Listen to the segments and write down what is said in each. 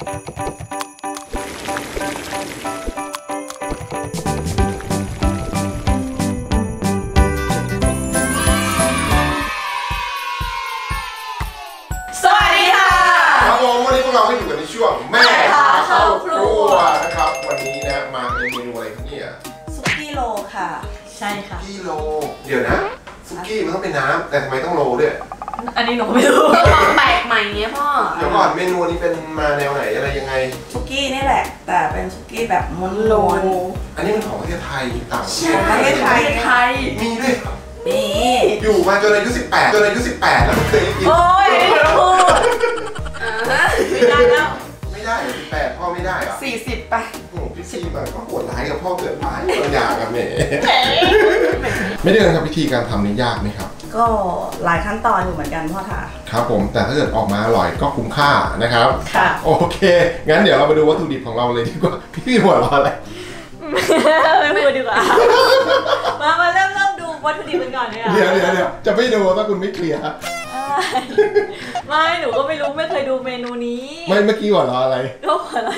เราให้อยู่กันในช่วงแม่พาเข้าครัวนะครับวันนี้นะมาเป็นเมนูอะไรครับเนี่ยซุกี้โลค่ะใช่ค่ะซุกี้โลเดี๋ยวนะซุกี้มันต้องเป็นน้ำแต่ทำไมต้องโลด้วยอันนี้หนูไม่รู้ความแปลกใหม่เนี้ยพ่อเดี๋ยวก่อนเมนูนี้เป็นมาแนวไหนอะไรยังไงซุกี้นี่แหละแต่เป็นซุกี้แบบม้วนๆอันนี้มันของประเทศไทยต่างประเทศไทยมีด้วยมีอยู่มาจนอายุ18แล้วไม่เคยกินโอ้ยไม่พูดไม่ได้แล้วไม่ได้18พ่อไม่ได้เหรอ 40ไปโอ้พี่ซีมันก็โหดร้ายกับพ่อเกินไปบางอย่างกับแม่ไม่ได้ครับวิธีการทำนี่ยากไหมครับก็หลายขั้นตอนอยู่เหมือนกันพ่อค่ะครับผมแต่ถ้าเกิดออกมาอร่อยก็คุ้มค่านะครับค่ะโอเคงั้นเดี๋ยวเรามาดูวัตถุดิบของเราเลยดีกว่าพี่หัวเราะอะไรไม่พูดดีกว่ามาเริ่มดูวัตถุดิบกันก่อนเลยอ่ะเดี๋ยวจะไม่ดูถ้าคุณไม่เคลียร์ไม่หนูก็ไม่รู้ไม่เคยดูเมนูนี้ไม่เมื่อกี้หัวเราะอะไรก็หัวเราะ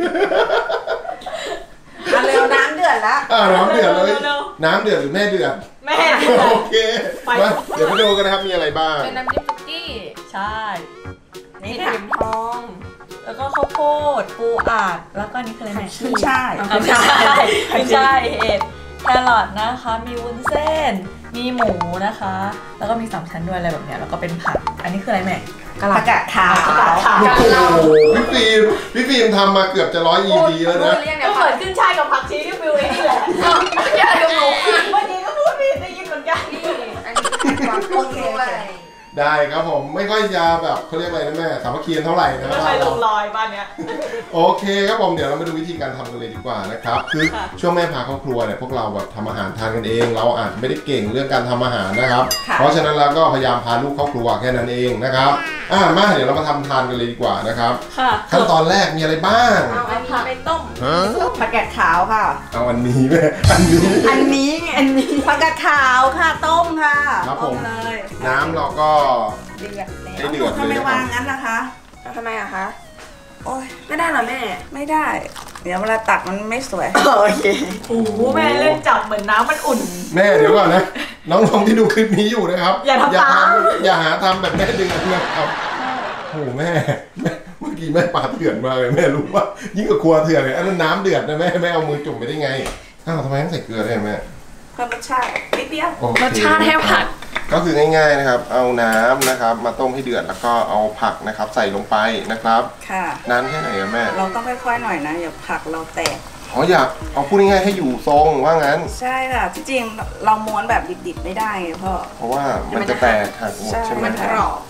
เร็วน้ำเดือดแล้วน้ำเดือดเลยน้ำเดือดหรือแม่เดือดแม่เดือดโอเคมาเดี๋ยวมาดูกันนะครับมีอะไรบ้างเป็นน้ำจิ้มซุกี้ใช่นี่ค่ะทองแล้วก็ข้าวโพดปูอัดแล้วก็นี่คืออะไรแม่ขึ้นช่ายเห็ดแครอทนะคะมีวุ้นเส้นมีหมูนะคะแล้วก็มี3ชั้นด้วยอะไรแบบเนี้ยแล้วก็เป็นผักอันนี้คืออะไรแม่ผักกาดขาวโอ้โหพี่ฟิล์มทำมาเกือบจะ100 ED แล้วนะก็เหมือนขึ้นช่ายกับผักชีที่ฟิวเองแหละอย่าดูหนูเมื่อกี้ก็พูดผิดได้ยินเหมือนกันอันนี้ความโอเคได้ครับผมไม่ค่อยจะแบบเขาเรียกอะไรนะแม่สามัคคีเท่าไหร่นะไม่ค่อยลงรอยบ้านเนี้ยโอเคครับผมเดี๋ยวเรามาดูวิธีการทำกันเลยดีกว่านะครับคือช่วงแม่พาเข้าครัวเนี่ยพวกเราแบบทำอาหารทานกันเองเราอาจไม่ได้เก่งเรื่องการทำอาหารนะครับเพราะฉะนั้นเราก็พยายามพาลูกเข้าครัวแค่นั้นเองนะครับมาเดี๋ยวเรามาทำทานกันเลยดีกว่านะครับขั้นตอนแรกมีอะไรบ้างเอาอันนี้ไปต้มผักกาดขาวค่ะเอาอันนี้แม่อันนี้ผักกาดขาวค่ะต้มค่ะต้มเลยน้ำเราก็เดือดแล้วทำไมวางงั้นนะคะทำไมอะคะโอ้ยไม่ได้หรอแม่ไม่ได้เดี๋ยวเวลาตักมันไม่สวยโอเคโอ้โหแม่เล่นจับเหมือนน้ำมันอุ่นแม่เดี๋ยวก่อนนะน้องๆที่ดูคลิปนี้อยู่นะครับอย่าทำตามอย่าหาทำแบบแม่ดึงนะครับโอ้แม่เมื่อกี้แม่ปาเถื่อนมาเลยแม่รู้ว่ายิ่งกว่าครัวเถื่อนเลยอันนั้นน้ำเดือดนะแม่เอามือจุ่มไปได้ไงทำไมต้องใส่เกลือด้วยแม่เพิ่มรสชาตินิดเดียวรสชาติให้ผักก็คือง่ายๆนะครับเอาน้ำนะครับมาต้มให้เดือดแล้วก็เอาผักนะครับใส่ลงไปนะครับค่ะนานแค่ไหนอะแม่เราต้องค่อยๆหน่อยนะอย่าผักเราแตกอยากเอาพูดง่ายๆให้อยู่ทรงว่างั้นใช่ค่ะจริงๆเราม้วนแบบดิบๆไม่ได้พ่อเพราะว่ามันจะแตกหักหมดใช่ไหมมันกรอบ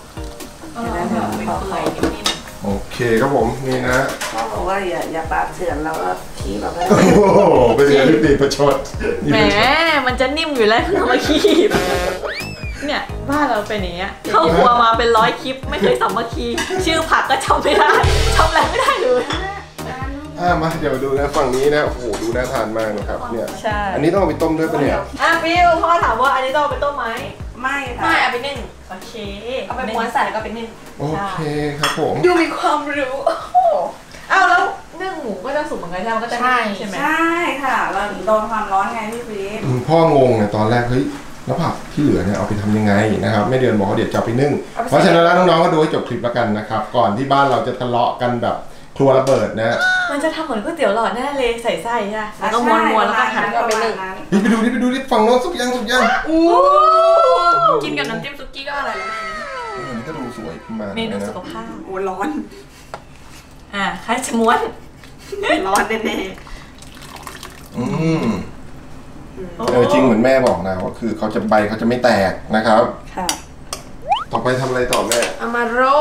โอเคครับผมนี่นะพ่อบอกว่าอย่าปาดเถื่อนเราก็ขี้แบบโอ้โหเป็นเรื่องที่ติดประชดแหมมันจะนิ่มอยู่แล้วเอามาขี้เนี่ยบ้านเราเป็นอย่างเงี้ยเข้าครัวมาเป็น100 คลิปไม่เคยสามัคคีชื่อผักก็จำไม่ได้ทำอะไรไม่ได้เลยมาเดี๋ยวดูนะฝั่งนี้นะโอ้โหดูน่าทานมากนะครับเนี่ยใช่อันนี้ต้องเอาไปต้มด้วยปะเนี่ยฟิวพ่อถามว่าอันนี้ต้องเอาไปต้มไหมไม่ค่ะไม่เอาไปนึ่งโอเคเอาไปม้วนใส่แล้วก็ไปนึ่งโอเคครับผมดูมีความรู้แล้วนึ่งหมูก็จะสุกเหมือนกันใช่ไหมก็จะใช่ไหมใช่ค่ะเราโดนความร้อนไงพี่ฟิวพ่องงเนี่ยตอนแรกเฮ้ยแล้วผักที่เหลือเนี่ยเอาไปทำยังไงนะครับแม่เดือนบอกว่าเดี๋ยวจะไปนึ่งเพราะฉะนั้นแล้วน้องๆก็ดูให้จบคลิปแล้วกันนะครับก่อนที่บ้านเราจะทะเลาะกันแบบครัวระเบิดนะมันจะทำเหมือนก๋วยเตี๋ยวหลอดแน่เลยใส่ไส้ใช่แล้วก็ม้วนๆแล้วก็หั่นก็ไปนึ่งไปดูดิฝั่งโน้นสุกยังกินกับน้ำจิ้มซุกี้ก็อร่อยแล้วแม่นี่ก็ดูสวยขึ้นมาเมนูสุขภาพโอ้ร้อนใครจะม้วนร้อนแน่จริงเหมือนแม่บอกนะว่าคือเขาจะไม่แตกนะครับค่ะต่อไปทำอะไรต่อแม่เอามาโร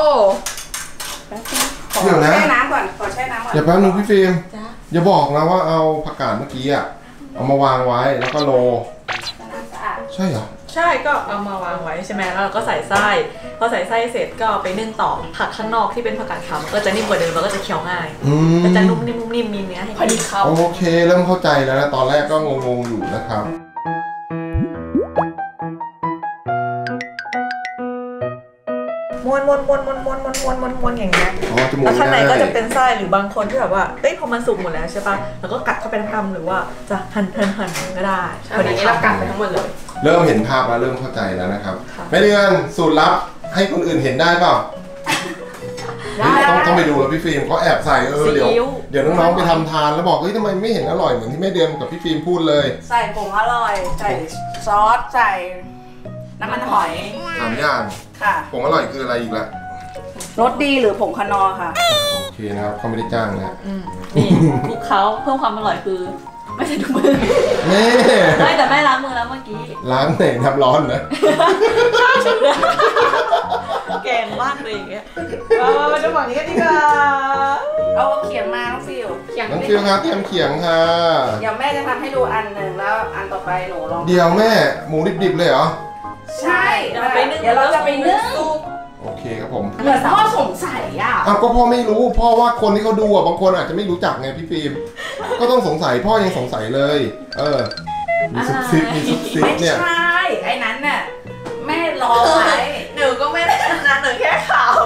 เดี๋ยวนะแช่น้ำก่อนขอแช่น้ำก่อนอย่าแป๊บนึงพี่ฟิล์มอย่าบอกนะว่าเอาผักกาดเมื่อกี้เอามาวางไว้แล้วก็โรใช่เหรอใช่ก็เอามาวางไว้ใช่ไหมแล้วเราก็ใส่ไส้พอใส่ไส้เสร็จก็ไปนึ่งต่อผักข้างนอกที่เป็นผักกาดขาวก็จะนิ่มกว่าเดิมแล้วก็จะเคี้ยวง่ายก็จะนุ่มนิ่มมีเนื้อให้พอดีเข้าโอเคเริ่มเข้าใจแล้วนะตอนแรกก็งงอยู่นะครับม้วนวนอย่างเงี้ยแล้วข้างในก็จะเป็นไส้หรือบางคนที่แบบว่าพอมันสุกหมดแล้วใช่ป่ะแล้วก็กัดเข้าไปทั้งคำหรือว่าจะหั่นก็ได้วันนี้เรากัดไปทั้งหมดเลยเริ่มเห็นภาพแล้วเริ่มเข้าใจแล้วนะครับแม่เดือนสูตรลับให้คนอื่นเห็นได้เปล่าต้องไปดูแล้วพี่ฟิล์มเขาแอบใส่เดี๋ยวน้องๆไปทำทานแล้วบอกทำไมไม่เห็นอร่อยเหมือนที่แม่เดือนกับพี่ฟิล์มพูดเลยใส่ผงอร่อยใส่ซอสใส่น้ำมันหอย 3 อย่างค่ะผงอร่อยคืออะไรอีกล่ะรสดีหรือผงคนอค่ะโอเคนะครับเขาไม่ได้จ้างนะนี่คลุกเขาเพิ่มความอร่อยคือไม่ใส่ถุงมือแม่ไม่แต่แม่ล้างมือแล้วเมื่อกี้ล้างไหนน้ำร้อนนะแกงมากเลยอย่างเงี้ยมาดูฝั่งนี้กันดีกว่าเอาเขียงมาน้องฟิวน้องฟิวครับเตรียมเขียงค่ะเดี๋ยวแม่จะทำให้ดูอันหนึ่งแล้วอันต่อไปหนูลองเดี๋ยวแม่หมูดิบๆเลยเหรอใช่เดี๋ยวเราจะไปนึ่งโอเคครับผมเหมือนพ่อสงสัยก็พ่อไม่รู้พ่อว่าคนที่เขาดูบางคนอาจจะไม่รู้จักไงพี่ฟิล์มก็ต้องสงสัยพ่อยังสงสัยเลยมีซุบซิบเนี่ยไม่ใช่ไอ้นั้นน่ะแม่รอไว้หนูก็ไม่ได้นะหนูแค่ข่าว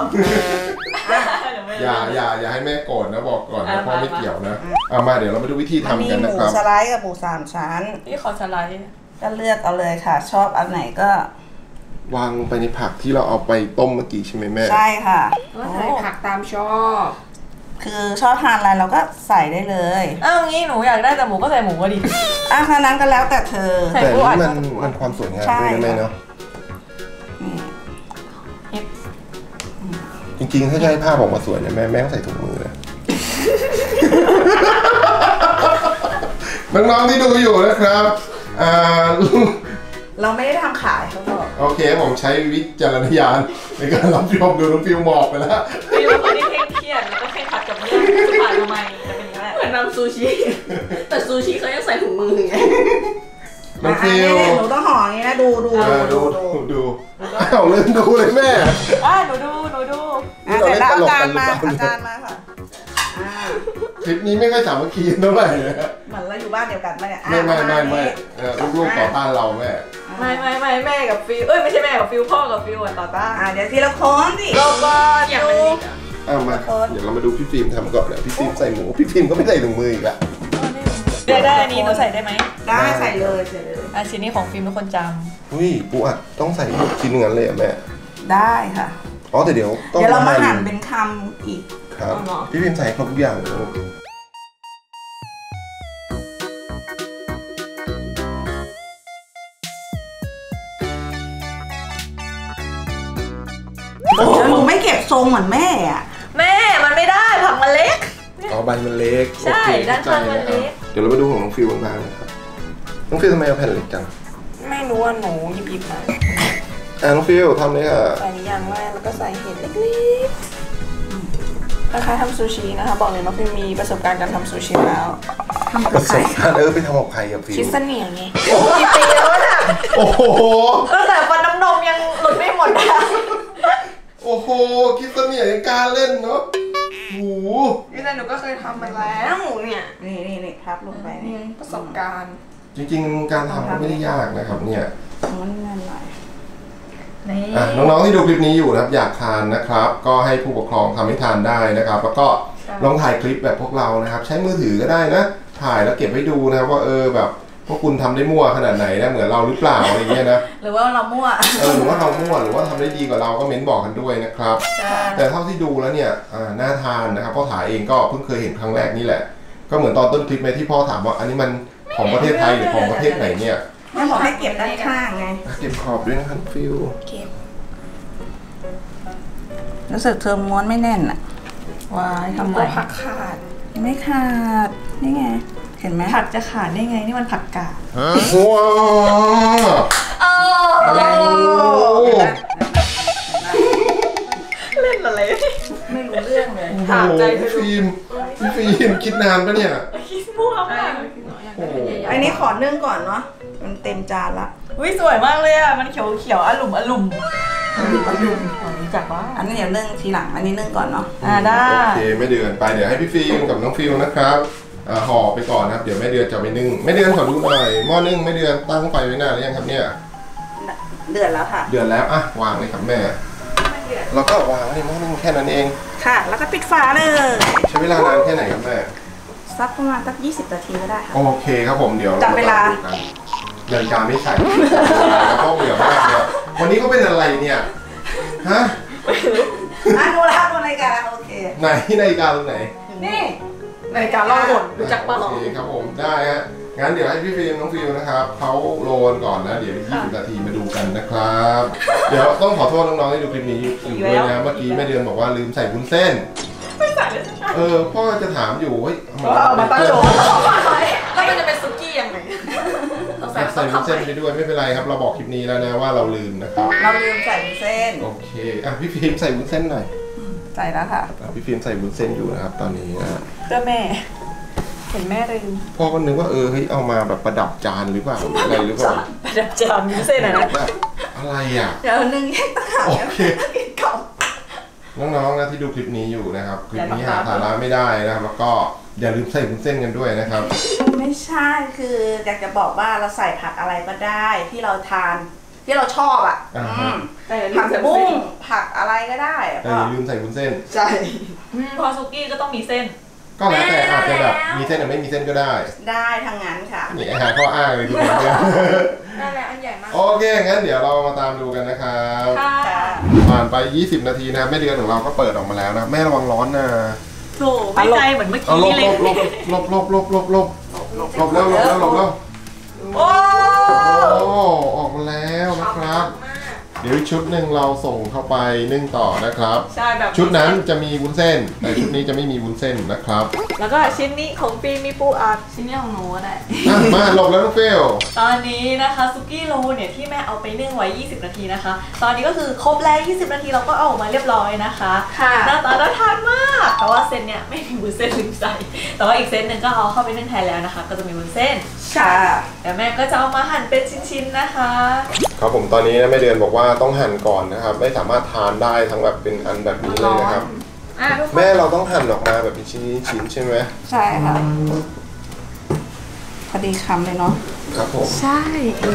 อย่าให้แม่โกรธนะบอกก่อนนะพ่อไม่เกี่ยวนะมาเดี๋ยวเรามาดูวิธีทำกันนะครับมีหมูสไลด์กับหมู3 ชั้นนี่ขอสไลด์ก็เลือกเอาเลยค่ะชอบอันไหนก็วางไปในผักที่เราเอาไปต้มเมื่อกี้ใช่ไหมแม่ใช่ค่ะใส่ผักตามชอบคือชอบทานอะไรเราก็ใส่ได้เลยงี้หนูอยากได้แต่หมูก็ใส่หมูก็ดีเท่านั้นก็แล้วแต่เธอแต่นี่มันความสวยงามด้วยนะแม่เนาะจริงๆถ้าจะให้ภาพออกมาสวยเนี่ยแม่ต้องใส่ถุงมือนะน้องๆที่ดูอยู่นะครับเราไม่ได้ทำขายเขาบอกโอเคผมใช้วิจารณญาณในการรับชมดูน้องฟิวหมอกไปแล้วฟิวคนที่เครียดแล้วก็แค่ขัดกับเรื่องจะผ่านทำไมจะเป็นอย่างนี้เหมือนทำซูชิแต่ซูชิเขายังใส่ถุงมือไงน้องฟิวหนูต้องห่ออย่างนี้นะดูเอาเล่นดูเลยแม่หนูดูเสร็จแล้วอาจารย์มาค่ะคลิปนี้ไม่ค่อยสามัคคีเท่าไหร่เลยเหมือนเราอยู่บ้านเดียวกันไหมเนี่ยไม่ลูกๆต่อต้านเราแม่ไม่แม่กับฟิวไม่ใช่แม่กับฟิวพ่อกับฟิวต่อต้านเดี๋ยวทีละคนสิเราก็ดูมาเดี๋ยวเรามาดูพี่ฟิล์มทำก่อนนะพี่ฟิล์มใส่หมูพี่ฟิล์มก็ไม่ใส่ถุงมืออีกละได้อันนี้หนูใส่ได้ไหมได้ใส่เลยชิ้นนี้ของฟิล์มทุกคนจำปูอัดต้องใส่ชิ้นงั้นเลยแม่ได้ค่ะแต่เดี๋ยวเรามาหั่นเป็นคำอีกครับพี่พิมพ์ใส่ครบทุกอย่างเลยหนูไม่เก็บทรงเหมือนแม่มันไม่ได้ผักมันเล็กใบมันเล็กใช่ด้านข้างมันเล็กเดี๋ยวเรามาดูของน้องฟิวบ้างนะครับน้องฟิวทำไมเอาแผ่นเล็กจังไม่รู้ว่าหนูหยิบมาน้องฟิวทำเลยค่ะใส่อย่างแรกแล้วก็ใส่เห็ดเล็กๆคล้ายๆทำซูชินะคะบอกเลยน้องฟิวมีประสบการณ์การทำซูชิแล้วทำกับใครไปทำกับใครกับฟิวคิดเสนียงไงกี่ปีแล้วน่ะโอ้โหตั้งแต่ฟันน้ำนมยังหลุดไม่หมดนะโอ้โหคิดเสนียงการเล่นเนาะนี่แต่หนูก็เคยทำมาแล้วเนี่ยนี่พับลงไปนี่ประสบการณ์จริงๆการทำก็ไม่ได้ยากนะครับเนี่ยมันง่ายหน่อยน้องๆที่ดูคลิปนี้อยู่นะครับอยากทานนะครับก็ให้ผู้ปกครองทำให้ทานได้นะครับแล้วก็ลองถ่ายคลิปแบบพวกเรานะครับใช้มือถือก็ได้นะถ่ายแล้วเก็บไว้ดูนะครับว่าแบบพวกคุณทำได้มั่วขนาดไหนนะเหมือนเราหรือเปล่าอะไรเงี้ยนะหรือว่าเรามั่วหรือว่าเรามั่วหรือว่าทำได้ดีกว่าเราก็เม้นบอกกันด้วยนะครับแต่เท่าที่ดูแล้วเนี่ยน่าทานนะครับพ่อถาเองก็เพิ่งเคยเห็นครั้งแรกนี่แหละก็เหมือนตอนต้นคลิปไหมที่พ่อถามว่าอันนี้มันของประเทศไทยหรือของประเทศไหนเนี่ยแม่บอกให้เก็บด้านข้างไงเก็บขอบด้วยนะครับฟิวเก็บรู้สึกเธอม้วนไม่แน่นอ่ะว้ายทำไมผักขาดไม่ขาดนี่ไงเห็นไหมผักจะขาดได้ไงนี่มันผักกาดว้าวเล่นอะไรไม่รู้เรื่องเลยถามใจฟิล์มคิดนานปะเนี่ยคิดมั่วมากอันนี้ขอนึ่งก่อนเนาะมันเต็มจานละสวยมากเลยอ่ะมันเขียวอลุ่มรู้จักว่าอันนี้เดี๋ยวนึ่งทีหลังอันนี้นึ่งก่อนเนาะได้โอเคไม่เดือนไปเดี๋ยวให้พี่ฟิล์มกับน้องฟิลนะครับห่อไปก่อนครับเดี๋ยวแม่เดือนจะไปนึ่งแม่เดือนขอดูหน่อยหม้อนึ่งแม่เดือนตั้งไฟไว้นานหรือยังครับเนี่ยเดือดแล้วค่ะเดือดแล้ววางเลยครับแม่เแล้วก็วางไว้ในหม้อนึ่งแค่นั้นเองค่ะแล้วก็ปิดฝาเลยใช้เวลานานแค่ไหนครับแม่สักประมาณ20 นาทีก็ได้ค่ะโอเคครับผมเดี๋ยวจับเวลานาฬิกาไม่ใส่แล้วก็เบื่อมากเลยวันนี้ก็เป็นอะไรเนี่ยฮะดูแล้วดูนาฬิกาโอเคไหนนาฬิกาตรงไหนนี่นาฬิกาล่องหนรู้จักปะโอเคครับผมได้ฮะงั้นเดี๋ยวให้พี่ฟิล์มน้องฟิวนะครับเขาโรนก่อนนะเดี๋ยว20 นาทีมาดูกันนะครับเดี๋ยวต้องขอโทษน้องๆที่ดูคลิปนี้อยู่ด้วยนะเมื่อกี้แม่เดือนบอกว่าลืมใส่วุ้นเส้นไม่ใส่เลยพ่อจะถามอยู่เฮ้ยมาตั้งโชว์แล้วมันจะเป็นซุกี้ยังไงใส่วุ้นเส้นไปด้วยไม่เป็นไรครับเราบอกคลิปนี้แล้วนะว่าเราลืมนะครับเราลืมใส่วุ้นเส้นโอเคพี่ฟิล์มใส่วุ้นเส้นหน่อยใส่แล้วค่ะพี่ฟิล์มใส่วุ้นเส้นอยู่นะครับตอนนี้นะเพื่อแม่เห็นแม่ลืมพ่อก็นึกว่าเฮ้ยเอามาแบบประดับจานหรือเปล่าอะไรหรือเปล่าประดับจานวุ้นเส้นนะอะไรเดี๋ยวนึงแยกต่างหากโอเคน้องๆนะที่ดูคลิปนี้อยู่นะครับคลิปนี้หาสาระไม่ได้นะครับแล้วก็อย่าลืมใส่วุ้นเส้นกันด้วยนะครับไม่ใช่คืออยากจะบอกว่าเราใส่ผักอะไรก็ได้ที่เราทานที่เราชอบผักบุ้งผักอะไรก็ได้อย่าลืมใส่วุ้นเส้นใช่พอซุกี้ก็ต้องมีเส้นก็แล้วแต่อาจจะแบบมีเส้นหรือไม่มีเส้นก็ได้ทางนั้นค่ะนี่อาหารข้ออ้างเลยทุกคนเนี่ยได้แล้วอันใหญ่มากโอเคงั้นเดี๋ยวเรามาตามดูกันนะครับผ่านไป20 นาทีนะแม่เดือนของเราก็เปิดออกมาแล้วนะแม่ระวังร้อนนะโถไม่ใจเหมือนเมื่อกี้เลยลบแล้วโอ้ออกมาแล้วนะครับเดี๋ยวชุดหนึ่งเราส่งเข้าไปนึ่งต่อนะครับใช่แบบชุดนั้นจะมีวุ้นเส้นแต่ชุดนี้จะไม่มีวุ้นเส้นนะครับแล้วก็ชิ้นนี้ของฟิล์มมีปูอัดชิ้นนี้ของหนูก็ได้มาหลบแล้วน้องฟิลตอนนี้นะคะซุกี้โรเนี่ยที่แม่เอาไปนึ่งไว้20 นาทีนะคะตอนนี้ก็คือครบแล้ว20 นาทีเราก็เอาออกมาเรียบร้อยนะคะหน้าตาน่าทานมากแต่ว่าเส้นเนี่ยไม่มีวุ้นเส้นลืมใส่แต่ว่าอีกเส้นหนึ่งก็เอาเข้าไปนึ่งแทนแล้วนะคะก็จะมีวุ้นเส้นค่ะแต่แม่ก็จะเอามาหั่นเป็นชิ้นๆนะคะครับผมตอนนี้แม่เดือนบอกว่าต้องหั่นก่อนนะครับไม่สามารถทานได้ทั้งแบบเป็นอันแบบนี้เลยนะครับแม่เราต้องหั่นออกมาแบบเป็นชิ้นใช่ไหมใช่ค่ะพอดีคำเลยเนาะครับผมใช่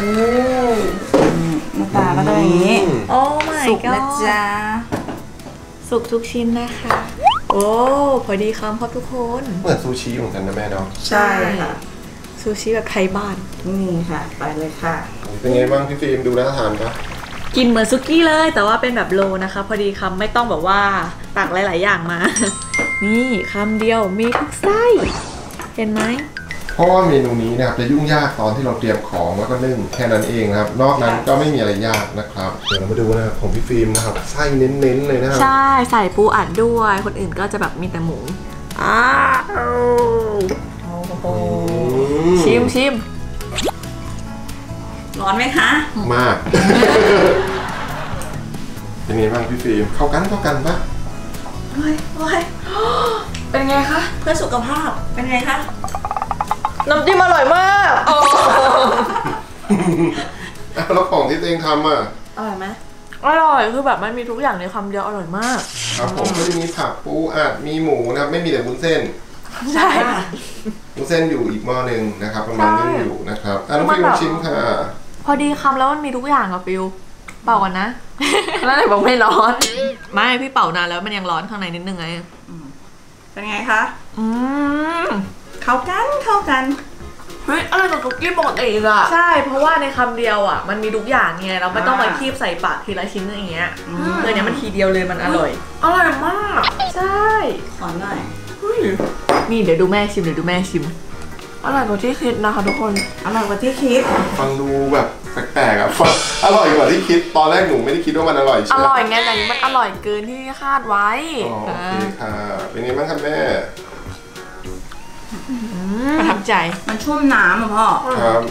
หน้าตาก็ได้อย่างนี้โอ้ my god สุกนะจ๊ะสุกทุกชิ้นนะคะโอ้พอดีคำครับทุกคนเหมือนซูชิเหมือนกันนะแม่เนาะใช่ค่ะซูชิแบบไทยบ้านนี่ค่ะไปเลยค่ะเป็นไงบ้างพี่ฟิล์มดูน่าทานปะกินเหมือนซุกี้เลยแต่ว่าเป็นแบบโลนะคะพอดีคำไม่ต้องแบบว่าตักหลายๆอย่างมานี่คำเดียวมีทุกไส้เห็นไหมเพราะว่าเมนูนี้นะครับจะยุ่งยากตอนที่เราเตรียมของแล้วก็นึ่งแค่นั้นเองนะครับนอกนั้นก็ไม่มีอะไรยากนะครับเดี๋ยวเรามาดูนะครับของพี่ฟิล์มนะครับไส้เน้นๆเลยนะครับใช่ใส่ปูอัดด้วยคนอื่นก็จะแบบมีแต่หมูชิมร้อนไหมคะมากเป็นไงบ้างพี่ฟิล์มเข้ากันปะเป็นไงคะเพื่อสุขภาพเป็นไงคะน้ำจิ้มอร่อยมากแล้วของที่ตัวเองทำอ่ะอร่อยไหมอร่อยคือแบบมันมีทุกอย่างในคำเดียวอร่อยมากครับผมก็จะมีผักปูอัดมีหมูนะครับไม่มีแต่วุ้นเส้นใช่วุ้นเส้นอยู่อีกหม้อนึงนะครับกำลังนึ่งอยู่นะครับน้องฟิวชิมค่ะพอดีคำแล้วมันมีทุกอย่างอะฟิวเป่าก่อนนะแล้วไหนบอกไม่ร้อนไม่พี่เป่านานแล้วมันยังร้อนข้างในนิดนึงไงเป็นไงคะเข้ากันเฮ้ยอะไรกับคุกกี้ปกติอะใช่เพราะว่าในคำเดียวอะมันมีทุกอย่างไงเราไม่ต้องมาคีบใส่ปากทีละชิ้นอย่างเงี้ยเลยเนี่ยมันทีเดียวเลยมันอร่อยมากใช่ขอหน่อยนี่เดี๋ยวดูแม่ชิมอร่อยกว่าที่คิดนะคะทุกคนอร่อยกว่าที่คิดฟังดูแบบแปลกๆอะฟังอร่อยกว่าที่คิดตอนแรกหนูไม่ได้คิดว่ามันอร่อยใช่ไหมอร่อยไงแต่นี้มันอร่อยเกินที่คาดไว้โอเคค่ะเป็นไงบ้างครับแม่ประทับใจมันชุ่มน้ำอ่ะพ่อครับ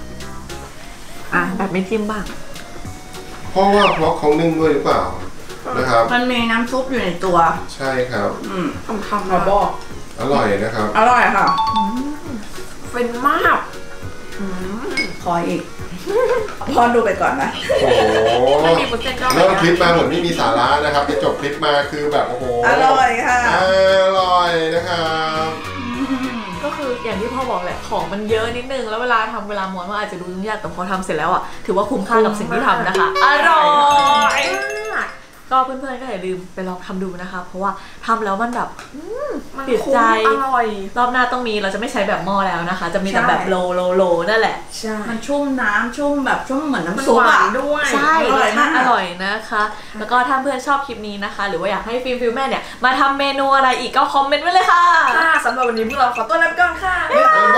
แบบไม่จิ้มบ้างเพราะเขานึ่งด้วยหรือเปล่านะครับมันมีน้ำซุปอยู่ในตัวใช่ครับคำมาบอกอร่อยนะครับอร่อยค่ะเป็นมากขออีกพอดูไปก่อนนะโอ้โหเริ่มคลิปมาเหมือนไม่มีสาระนะครับจะจบคลิปมาคือแบบโอ้โหอร่อยค่ะอร่อยนะครับก็คืออย่างที่พ่อบอกแหละของมันเยอะนิดนึงแล้วเวลาม้วนมันอาจจะดูยุ่งยากแต่พอทำเสร็จแล้วอ่ะถือว่าคุ้มค่ากับสิ่งที่ทำนะคะอร่อยก็เพื่อนๆก็อย่าลืมไปลองทำดูนะคะเพราะว่าทำแล้วมันแบบมันติดใจอร่อยรอบหน้าต้องมีเราจะไม่ใช้แบบหม้อแล้วนะคะจะมีแต่แบบโลนั่นแหละใช่มันชุ่มน้ำชุ่มแบบชุ่มเหมือนน้ำซุปด้วยใช่รสชาติอร่อยนะคะแล้วก็ถ้าเพื่อนชอบคลิปนี้นะคะหรือว่าอยากให้ฟิลแม่เนี่ยมาทำเมนูอะไรอีกก็คอมเมนต์ไว้เลยค่ะสำหรับวันนี้พวกเราขอตัวลาไปก่อนค่ะ